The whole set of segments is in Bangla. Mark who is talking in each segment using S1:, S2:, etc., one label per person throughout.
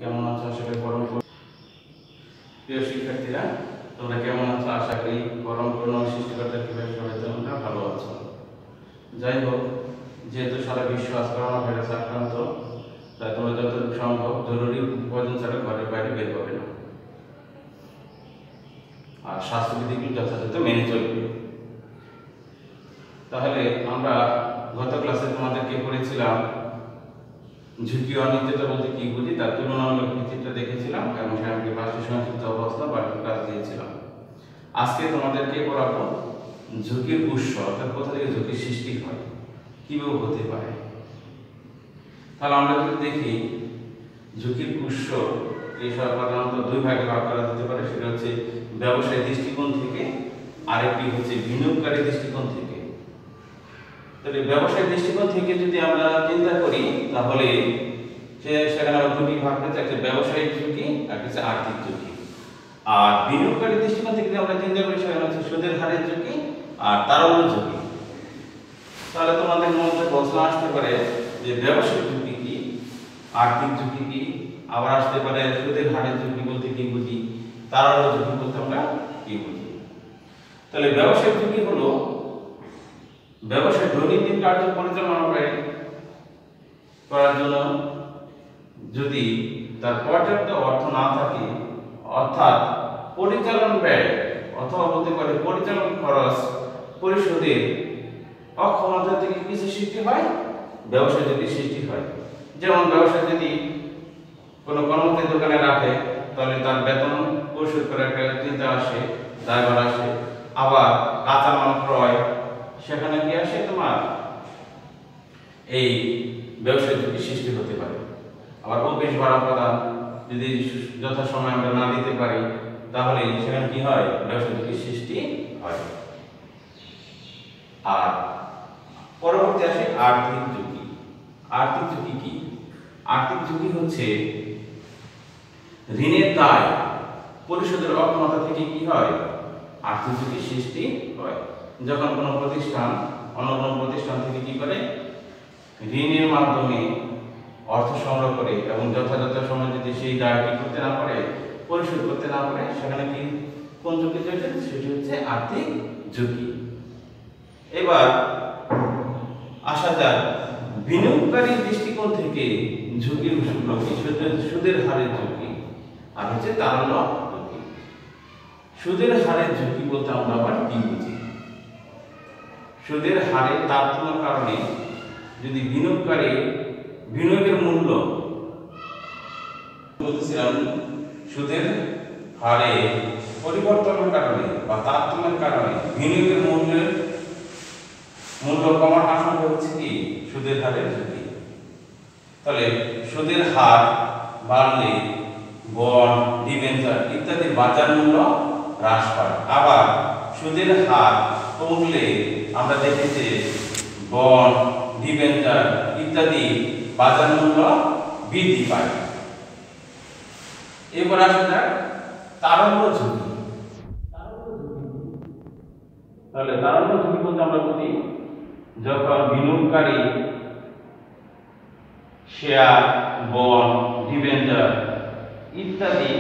S1: কেমন আছো? আশা করি গরম প্রিয় শিক্ষার্থীরা, তোমরা কেমন আছো? আশা করি গরম পূর্ণ সৃষ্টিকর্তার কৃপায় সবাই তোমরা ভালো আছো। যাই হোক, যেহেতু সারা বিশ্ব আজ করোনা ভাইরাস আক্রান্ত, তাই তোমরা যতটুকু সম্ভব জরুরি প্রয়োজন ছাড়া ঘরের বাইরে বের হবে না, আর স্বাস্থ্যবিধিগুলো যথাযথ মেনে চলবে। তাহলে আমরা গত ক্লাসে তোমাদেরকে পড়েছিলাম ঝুঁকি অনিশ্চয়তা বলতে কি বুঝি তার তুলনামূলক ভিত্তিটা দেখেছিলাম এবং সেখানে রাষ্ট্রীয় সংক্ষিপ্ত অবস্থা বা ক্লাস দিয়েছিলাম। আজকে তোমাদেরকে পড়াবো ঝুঁকির উৎস, অর্থাৎ কোথা থেকে ঝুঁকির সৃষ্টি হয়, কিভাবে হতে পারে। তাহলে আমরা যদি দেখি ঝুঁকির উৎস এই সাধারণত দুই ভাগে ভাগ করা যেতে পারে, সেটা হচ্ছে ব্যবসায়িক দৃষ্টিকোণ থেকে, আরেকটি হচ্ছে বিনিয়োগকারী দৃষ্টিকোণ থেকে। তাহলে ব্যবসায়িক দৃষ্টিকোণ থেকে যদি আমরা চিন্তা করি তাহলে সেখানে আমরা দুটি ভাগ রয়েছে, একটা ব্যবসায়িক ঝুঁকি আর একটা আর্থিক ঝুঁকি। আর বিনিয়োগকারী দৃষ্টিকোণ থেকে আমরা চিন্তা করি সেখানে হচ্ছে সুদের হারের ঝুঁকি আর তারল্য ঝুঁকি। তাহলে তোমাদের মধ্যে প্রশ্ন আসতে পারে যে ব্যবসায়িক ঝুঁকি কি, আর্থিক ঝুঁকি কি, আবার আসতে পারে সুদের হারের ঝুঁকি বলতে কি বুঝি, তারল্য ঝুঁকি বলতে আমরা কি বুঝি। তাহলে ব্যবসায়িক ঝুঁকি হলো ব্যবসায় দৈনন্দিন কার্য পরিচালনা করার জন্য যদি তার পর্যাপ্ত অর্থ না থাকে, অর্থাৎ পরিচালন ব্যয় অথবা বলতে পারে পরিচালন খরচ পরিশোধের অক্ষমতা থেকে কিছু সৃষ্টি হয়, ব্যবসায় যদি সৃষ্টি হয়। যেমন ব্যবসায় যদি কোনো কর্মচারী দোকানে রাখে তাহলে তার বেতন পরিশোধ করার একটা চিন্তা আসে, দায়ভার আসে। আবার কাঁচামাল ক্রয়, সেখানে কি আসে তোমার এই ব্যবসায় ঝুঁকি সৃষ্টি হতে পারে। আবার অফিস ভাড়া প্রদান যদি যথাসময়ে আমরা না দিতে পারি তাহলে সেখানে কি হয়, ব্যবসায় ঝুঁকি সৃষ্টি হয়। আর পরবর্তী আসে আর্থিক ঝুঁকি। আর্থিক ঝুঁকি কি? আর্থিক ঝুঁকি হচ্ছে ঋণের দায় পরিশোধের অক্ষমতা থেকে কি হয়, আর্থিক ঝুঁকি সৃষ্টি হয়। যখন কোনো প্রতিষ্ঠান অন্য কোনো প্রতিষ্ঠান থেকে কি করে ঋণের মাধ্যমে অর্থ সংগ্রহ করে এবং যথাযথ সময় যদি সেই দায়টি করতে না পারে, পরিশোধ করতে না পারে, সেখানে কি কোন ঝুঁকি রয়েছে, সেটি হচ্ছে আর্থিক ঝুঁকি। এবার আসা যাক বিনিয়োগকারী দৃষ্টিকোণ থেকে ঝুঁকির উৎসগুলো কি, সুদের হারের ঝুঁকি আর হচ্ছে তারল্য ঝুঁকি। সুদের হারের ঝুঁকি বলতে আমরা আবার কি বুঝি? সুদের হারের তারতম্যের কারণে যদি বিনিয়োগের মূল্য বলতেছিলাম, সুদের হারে পরিবর্তনের কারণে বা তারতম্যের কারণে বিনিয়োগের মূল্য কমার আশঙ্কা হচ্ছে কি, সুদের হারের ঝুঁকি। তাহলে সুদের হার বাড়লে বন্ড, ডিবেঞ্চার ইত্যাদি বাজার মূল্য হ্রাস পায়। আবার সুদের হার কমলে আমরা দেখেছি বন্ড, ডিবেঞ্চার ইত্যাদি বাজার মূল্য বৃদ্ধি পায়। এবার আসা যাক তারল্য ঝুঁকি। তাহলে তারল্য ঝুঁকি বলতে আমরা বুঝি যখন বিনিয়োগকারী শেয়ার, বন্ড, ডিবেঞ্চার ইত্যাদি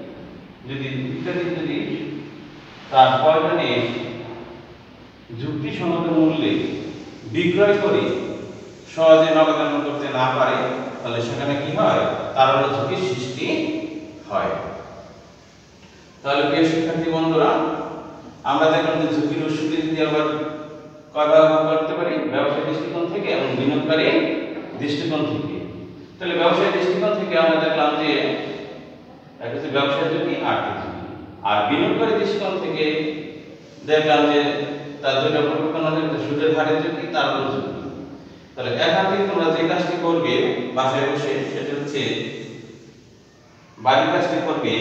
S1: যদি তার প্রয়োজনে যুক্তিসঙ্গত মূল্যে বিক্রয় করে সহজে নগদায়ন করতে না পারে, তাহলে সেখানে কি হয়, তারল্য ঝুঁকির সৃষ্টি হয়। তাহলে প্রিয় শিক্ষার্থী বন্ধুরা, আমরা দেখলাম যে ঝুঁকির উৎসকে যদি আবার কয় ভাগ করতে পারি, ব্যবসায়িক দৃষ্টিকোণ থেকে এবং বিনিয়োগকারী দৃষ্টিকোণ থেকে। তাহলে ব্যবসায়িক দৃষ্টিকোণ থেকে আমরা দেখলাম যে একটা হচ্ছে ব্যবসায়িক ঝুঁকি, আর্থিক ঝুঁকি। আর বিনিয়োগকারী দৃষ্টিকোণ থেকে দেখলাম যে তার দুটো পরিবর্তন আছে, সুদের হারের ঝুঁকি, তারল্য ঝুঁকি। তাহলে এখান থেকে তোমরা যে কাজটি করবে বাসায় বসে, সেটা হচ্ছে বাড়ির কাজটি করবে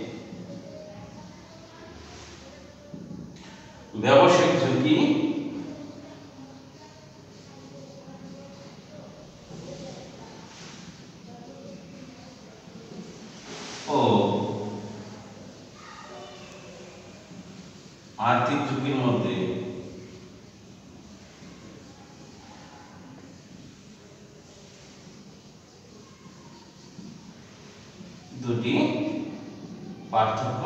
S1: ব্যবসায়িক ঝুঁকি ও আর্থিক ঝুঁকির মধ্যে দুটি পার্থক্য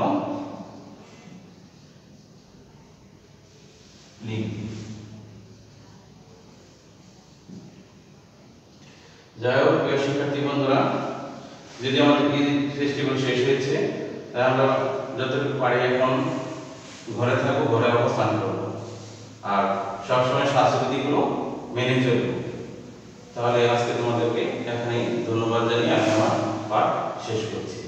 S1: লিখবি। যাই হোক প্রিয় শিক্ষার্থী বন্ধুরা, যদি আমাদের এই ফেস্টিভ্যাল শেষ হয়েছে, তাই আমরা যতটুকু পারি এখন ঘরে থাকবো, ঘরে অবস্থান করবো, আর সবসময় স্বাস্থ্যবিধিগুলো মেনে চলবো। তাহলে আজকে তোমাদেরকে এখানেই ধন্যবাদ জানিয়ে আমি আমার পাঠ শেষ করছি।